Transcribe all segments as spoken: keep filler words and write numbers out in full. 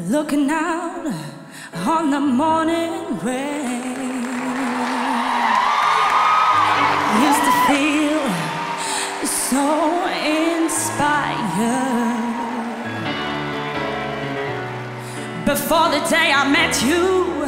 looking out on the morning rain. Used to feel so inspired before the day I met you.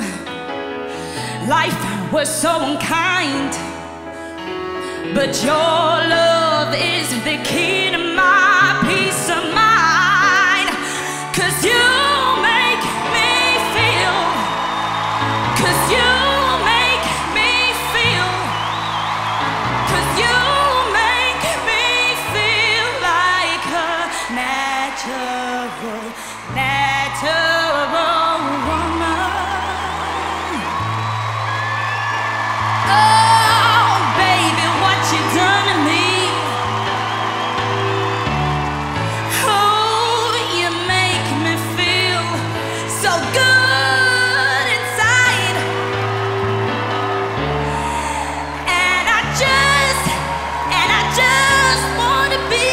Life was so unkind, but your love is the key to my peace of mind. 'Cause you make me feel, 'cause you make me feel, 'cause you make me feel like a natural, natural woman. Oh, baby, what you done to me. Oh, you make me feel so good inside. And I just, and I just wanna be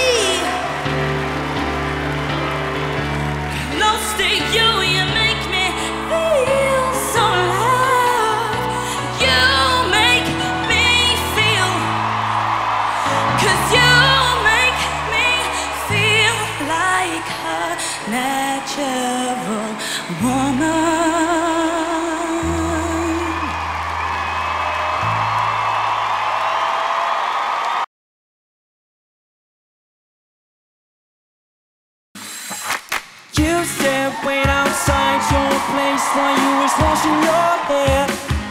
close to you. You make me feel so alive. You make me feel, 'cause you make me feel like a natural woman. You said wait outside your place while you was washing your hair,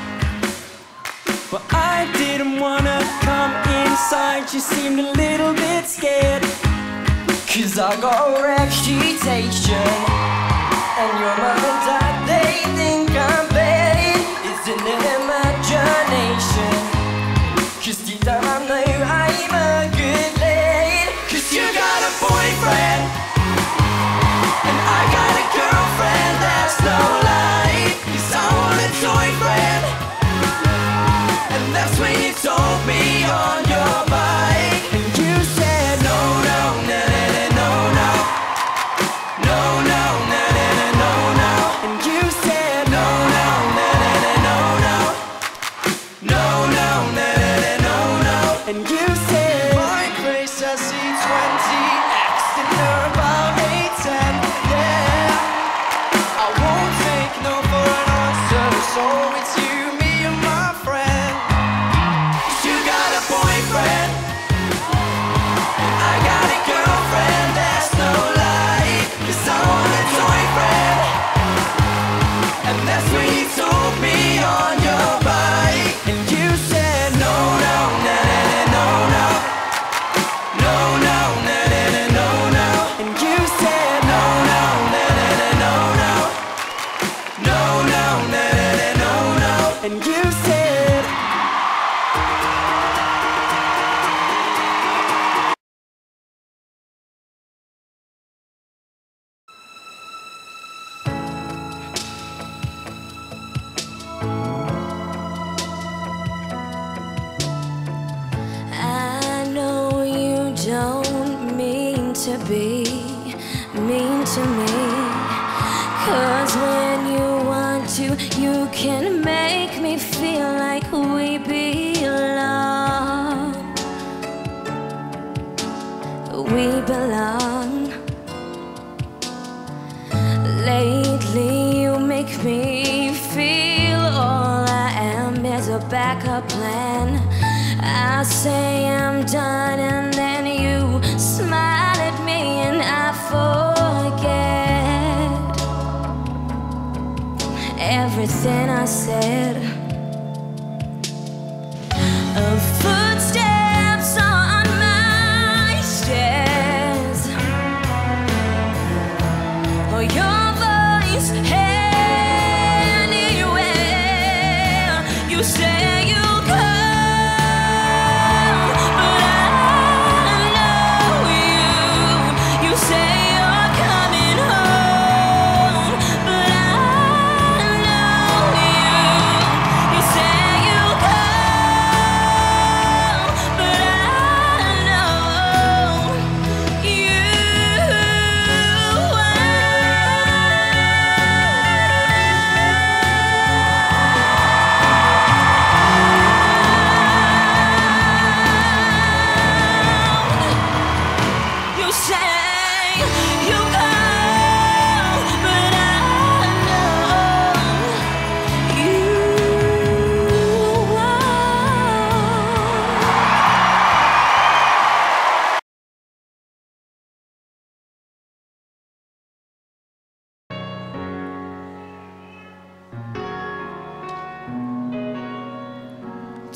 but I didn't wanna come inside. You seemed a little bit scared, 'cause I got a reputation, and your mom and dad, they think I'm bad. It's an imagination, 'cause deep down I know I'm a good lad. 'Cause you got a boyfriend and I got a girlfriend, that's no lie. 'Cause I want a toy friend, and that's when you told me on your bike. And you said no, no, no, no, no, no, no, no, no, no, no. And you said no, no, no, no, no, no, no, no, no, no. And you said my place has C twenty X and you're about eight ten. Yeah, I won't take no for an answer, so it's you, me and my friend. 'Cause you got a boyfriend, and I got a girlfriend, that's no lie. 'Cause I want a toy friend, and that's when you told me on your bike. And you said no, no, no, no, no, no, no, no, no, no, no. And you said no, no, no, no, no, no, no, no, no, no, no. And you said I know you don't mean to be mean to me, 'cause when you want to, you can make me feel like we belong. We belong. Lately you make me feel all I am is a backup plan. I say I'm done and then you smile at me and I forget everything I said. A footsteps on my stairs, or your voice anywhere. You say you'll come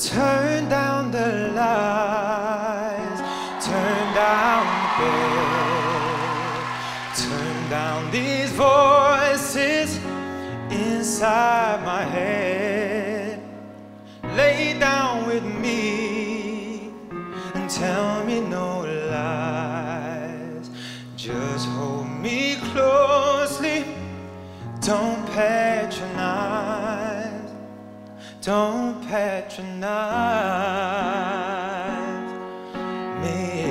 Turn down the lights, turn down the bed, turn down these voices inside my head. Lay down with me and tell me no lies. Just hold me closely, don't patronize, don't patronize me.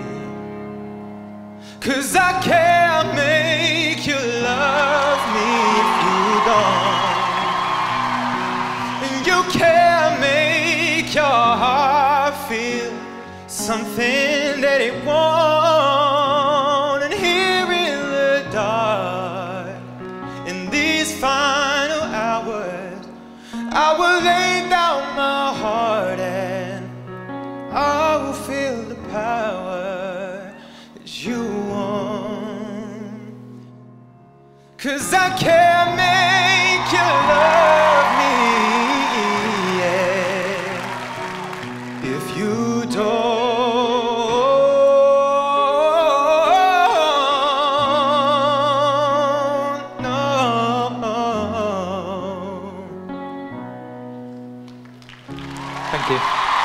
'Cause I can't make you love me if you don't. And you can't make your heart feel something that it won't. And here in the dark, in these final hours, I will lay down my heart and I will feel the power that you want. 'Cause I can't make you love me, yeah, if you don't. Thank you.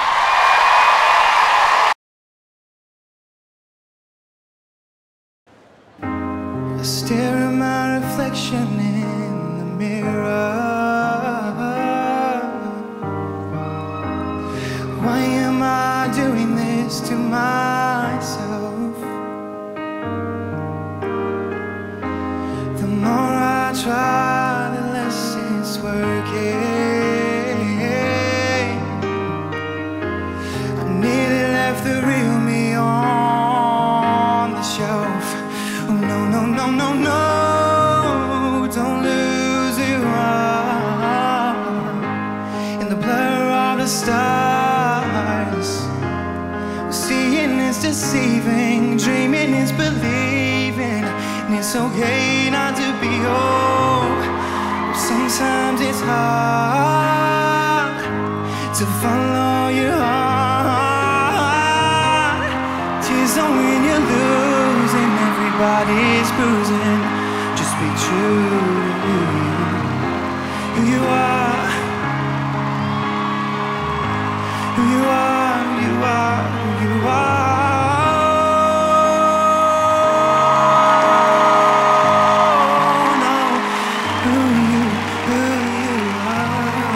I stare at my reflection in the mirror. Why am I doing this to myself? The more I try, the less it's working. The real me on the shelf. Oh no, no, no, no, no, don't lose it all in the blur of the stars. Seeing is deceiving, dreaming is believing, and it's okay not to be whole. Sometimes it's hard to follow your heart. So when you're losing, everybody's bruising. Just be true to who you are, who you are, who you are, who you are. No, who you, who you are.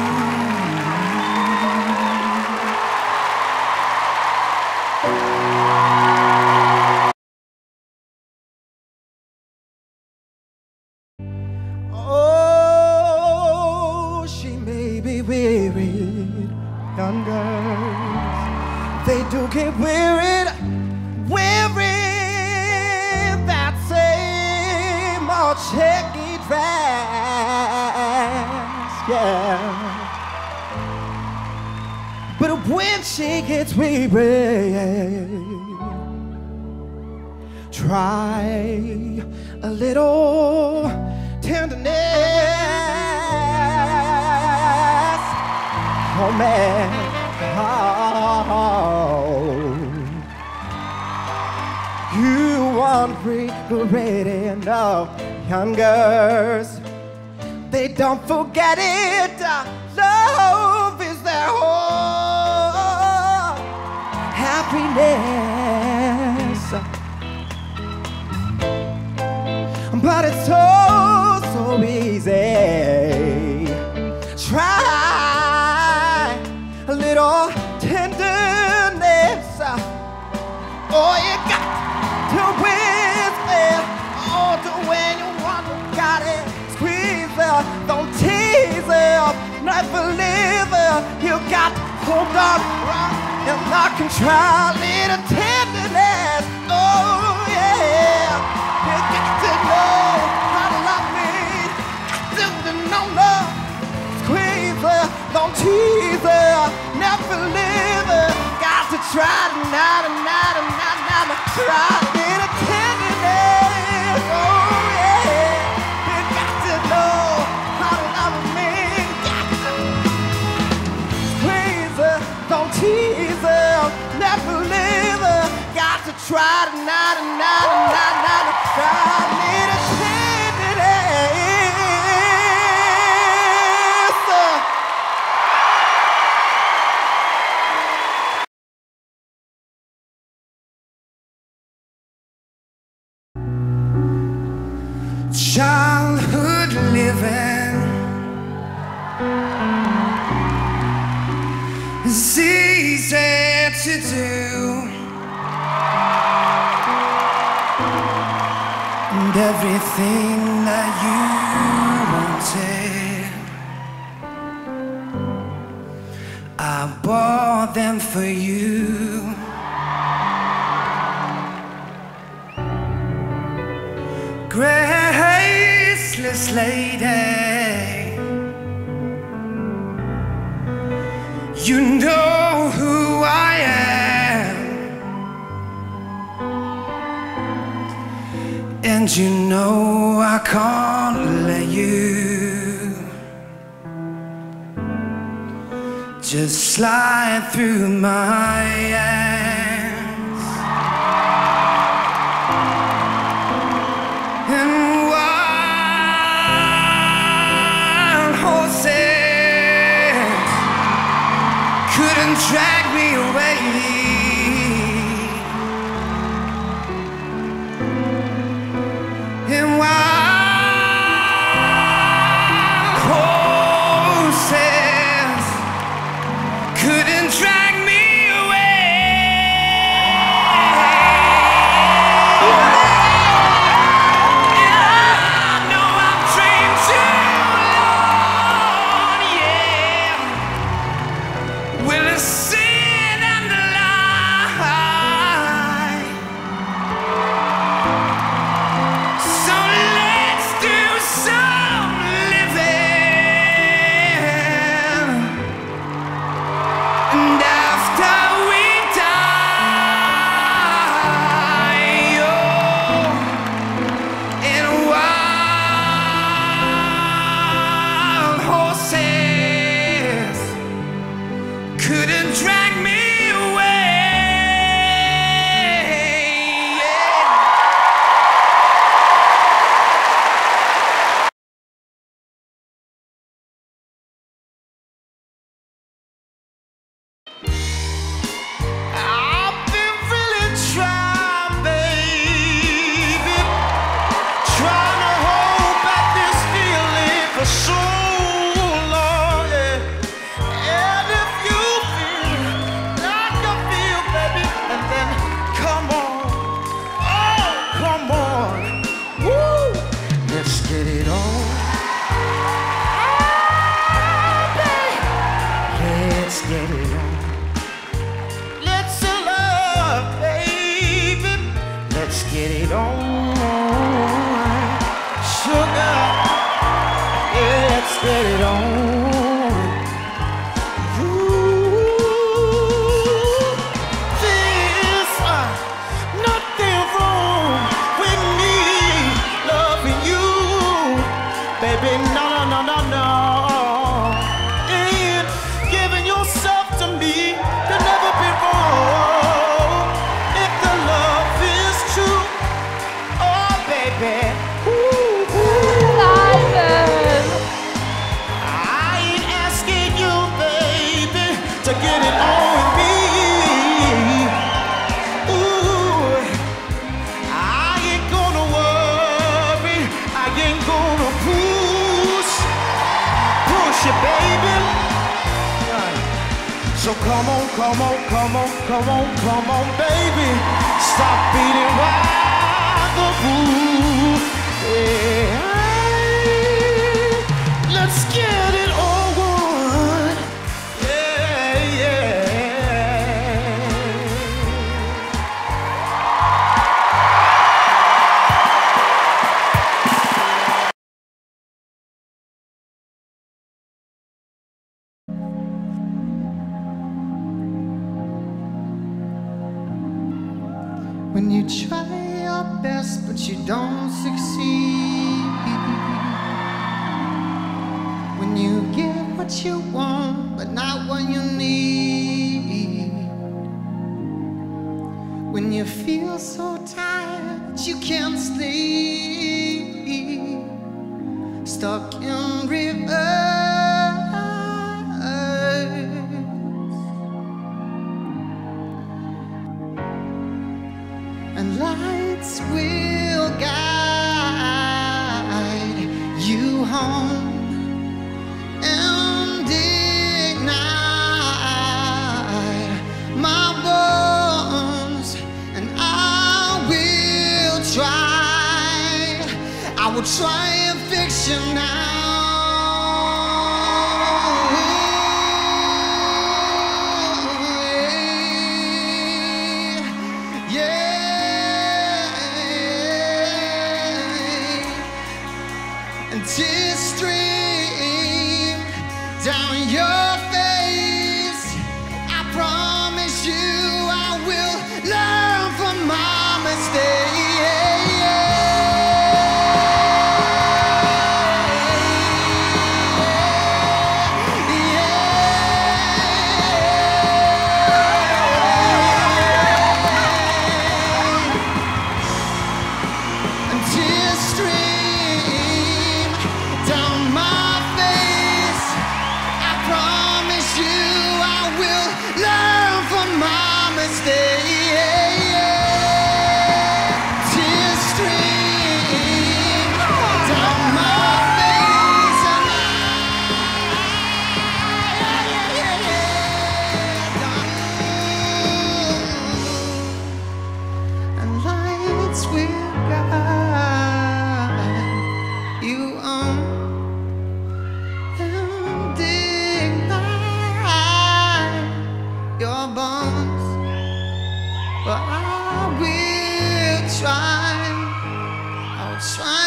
Wearied, young girls, they do get wearied, wearied that same old checky dress, yeah. But when she gets weary, try a little tenderness. Oh man, oh. You aren't regretting, no, young girls, they don't forget it. Love is their whole happiness. But it's so, so easy. Try a little tenderness. Oh, you got to whisper. Oh, to when you want to got it. Squeeze it, don't tease it, never leave it. You got to hold on, and I can try a little tenderness. Oh, yeah. You got to know how to love me. Got to know love. Squeeze it, don't tease it, never leave it. Got to try tonight, tonight, tonight, tonight. Try a little tenderness. Oh yeah, you got to know how to love me. Got to squeeze try to not, not, not, not, try me to change it. Childhood living is easy to do, and everything that you wanted, I bought them for you. Graceless lady, you know who I am, and you know I can't let you just slide through my hands. And wild horses couldn't drag me away. And wild horses couldn't drag me away. Sin and lie. So let's do some living, and after we die, oh, and wild horses couldn't drag me away. I've been really trying, baby, trying to hold back this feeling for so long, yeah. And if you feel like I feel, baby, and then come on, oh, come on, woo, let's get it on. Let's get it on. Let's love, baby. Let's get it on. Sugar, yeah, let's get it on. Baby, no, no, no, no, no. In giving yourself to me, you'll never be wrong. If the love is true, oh, baby. Ooh, ooh. I ain't asking you, baby, to get it on with me. Ooh, I ain't gonna worry, I ain't gonna push, push it, baby. So come on, come on, come on, come on, come on, baby. Stop beating round the bush. Yeah. Let's get it on. Yeah, yeah. When you try your best but you don't succeed, when you get what you want but not what you need, when you feel so tired you can't sleep, stuck in reverse, and lights will guide you home and ignite my bones, and I will try, I will try and fix you now. And tears stream down your face. I promise you I will learn from my mistakes. And tears stream down my face. I promise you I will learn from my mistakes. Tears stream down my face, and I, and lights will guide you on and ignite your bones, but I will try, I'll try